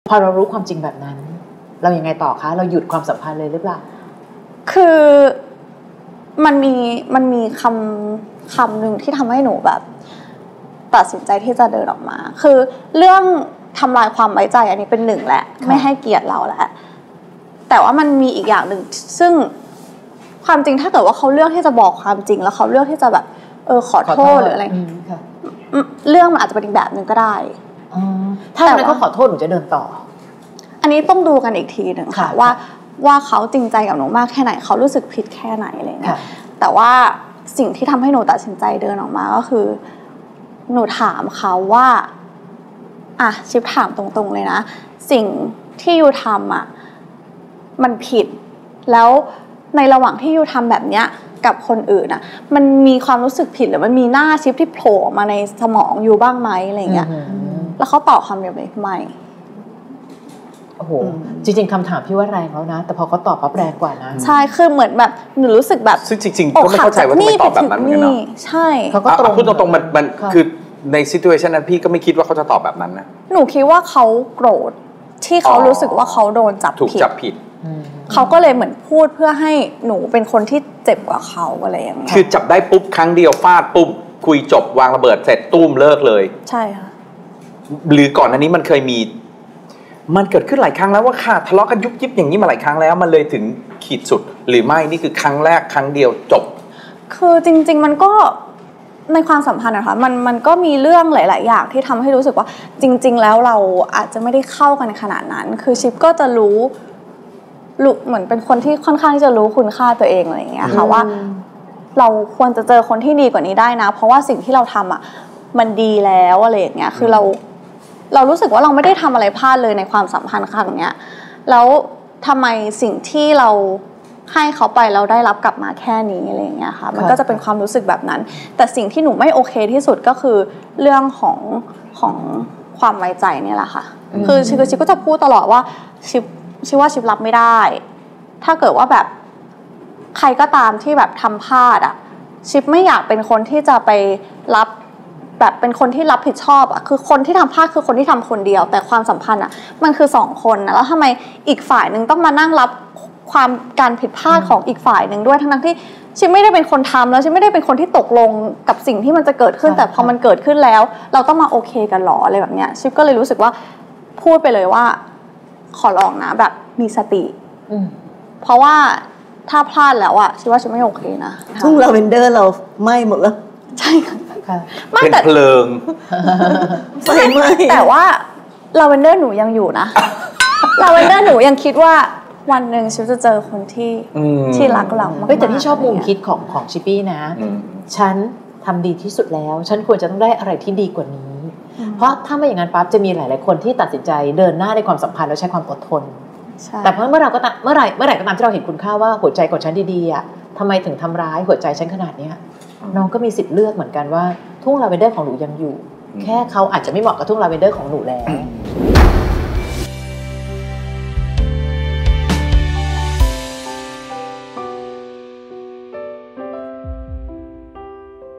พอเรารู้ความจริงแบบนั้นเรายังไงต่อคะเราหยุดความสัมพันธ์เลยหรือเปล่าคือมันมีคำหนึ่งที่ทำให้หนูแบบตัดสินใจที่จะเดินออกมาคือเรื่องทำลายความไว้ใจอันนี้เป็นหนึ่งแหละไม่ให้เกียรติเราแหละแต่ว่ามันมีอีกอย่างหนึ่งซึ่งความจริงถ้าเกิดว่าเขาเลือกที่จะบอกความจริงแล้วเขาเลือกที่จะแบบขอโทษหรืออะไรเรื่องมันอาจจะเป็นอีกแบบหนึ่งก็ได้ถ้าวันนั้นเขาขอโทษหนูจะเดินต่ออันนี้ต้องดูกันอีกทีหนึ่งค่ะว่าเขาจริงใจกับหนูมากแค่ไหนเขารู้สึกผิดแค่ไหนอะไรเงี้ยแต่ว่าสิ่งที่ทำให้หนูตัดสินใจเดินออกมาก็คือหนูถามเขาว่าชิปถามตรงๆเลยนะสิ่งที่ยูทำมันผิดแล้วในระหว่างที่ยูทำแบบเนี้ยกับคนอื่นมันมีความรู้สึกผิดหรือมันมีหน้าชิปที่โผล่มาในสมองอยู่บ้างไหมอะไรเงี้ยแล้วเขาตอบคำเดียวเลยไม่โอ้โหจริงๆคำถามพี่ว่าแรงแล้วนะแต่พอเขาตอบปั๊บแรงกว่านะใช่คือเหมือนแบบหนูรู้สึกแบบซึ่งจริงๆก็ไม่เข้าใจว่าทำไมตอบแบบนั้นเหมือนกันเนาะใช่เขาก็พูดตรงๆมันคือในซิทูเอชันนั้นพี่ก็ไม่คิดว่าเขาจะตอบแบบนั้นนะหนูคิดว่าเขาโกรธที่เขารู้สึกว่าเขาโดนจับถูกจับผิดเขาก็เลยเหมือนพูดเพื่อให้หนูเป็นคนที่เจ็บกว่าเขาอะไรอย่างเงี้ยคือจับได้ปุ๊บครั้งเดียวฟาดปุ๊บคุยจบวางระเบิดเสร็จตุ้มเลิกเลยใช่ค่ะหรือก่อนอันนี้มันเคยมีมันเกิดขึ้นหลายครั้งแล้วว่าค่ะทะเลาะกันยุบยิบอย่างนี้มาหลายครั้งแล้วมันเลยถึงขีดสุดหรือไม่นี่คือครั้งแรกครั้งเดียวจบคือจริงๆมันก็ในความสัมพันธ์นะคะมันก็มีเรื่องหลายๆอย่างที่ทำให้รู้สึกว่าจริงๆแล้วเราอาจจะไม่ได้เข้ากันขนาดนั้นคือชิปก็จะรู้เหมือนเป็นคนที่ค่อนข้างที่จะรู้คุณค่าตัวเองอะไรอย่างเงี้ยค่ะว่าเราควรจะเจอคนที่ดีกว่านี้ได้นะเพราะว่าสิ่งที่เราทำมันดีแล้วอะไรอย่างเงี้ยคือเรารู้สึกว่าเราไม่ได้ทำอะไรพลาดเลยในความสัมพันธ์ครั้งเนี้ยแล้วทำไมสิ่งที่เราให้เขาไปเราได้รับกลับมาแค่นี้อะไรอย่างเงี้ยค่ะมันก็จะเป็นความรู้สึกแบบนั้นแต่สิ่งที่หนูไม่โอเคที่สุดก็คือเรื่องของความไว้ใจเนี่ยแหละค่ะคือชิปก็จะพูดตลอดว่าชิปว่าชิปรับไม่ได้ถ้าเกิดว่าแบบใครก็ตามที่แบบทำพลาดชิปไม่อยากเป็นคนที่จะไปรับแบบเป็นคนที่รับผิดชอบคือคนที่ทำพลาดคือคนที่ทำคนเดียวแต่ความสัมพันธ์มันคือ2 คนแล้วทำไมอีกฝ่ายนึงต้องมานั่งรับความการผิดพลาดของอีกฝ่ายนึงด้วยทั้งที่ชิปไม่ได้เป็นคนทำแล้วชิปไม่ได้เป็นคนที่ตกลงกับสิ่งที่มันจะเกิดขึ้นแต่พอมันเกิดขึ้นแล้วเราต้องมาโอเคกันหรออะไรแบบเนี้ยชิปก็เลยรู้สึกว่าพูดไปเลยว่าขอลองนะแบบมีสติเพราะว่าถ้าพลาดแล้วชิปว่าชิปไม่โอเคนะทุ่งลาเวนเดอร์เราไหม้หมดแล้วใช่ค่ะเป็นเพลิงไฟไหม้แต่ว่าลาเวนเดอร์หนูยังอยู่นะลาเวนเดอร์หนูยังคิดว่าวันหนึ่งชิปจะเจอคนที่รักเรามากแต่ที่ชอบมุมคิดของชิปปี้นะฉันทำดีที่สุดแล้วฉันควรจะต้องได้อะไรที่ดีกว่านี้เพราะถ้าไม่อย่างนั้นปั๊บจะมีหลายๆคนที่ตัดสินใจเดินหน้าในความสัมพันธ์แล้วใช้ความอดทนแต่เพราะเมื่อไหร่ก็ตามที่เราเห็นคุณค่าว่าหัวใจของฉันดีๆทำไมถึงทำร้ายหัวใจฉันขนาดนี้น้องก็มีสิทธิ์เลือกเหมือนกันว่าทุ่งลาเวนเดอร์ของหนูยังอยู่แค่เขาอาจจะไม่เหมาะกับทุ่งลาเวนเดอร์ของหนูแล้ว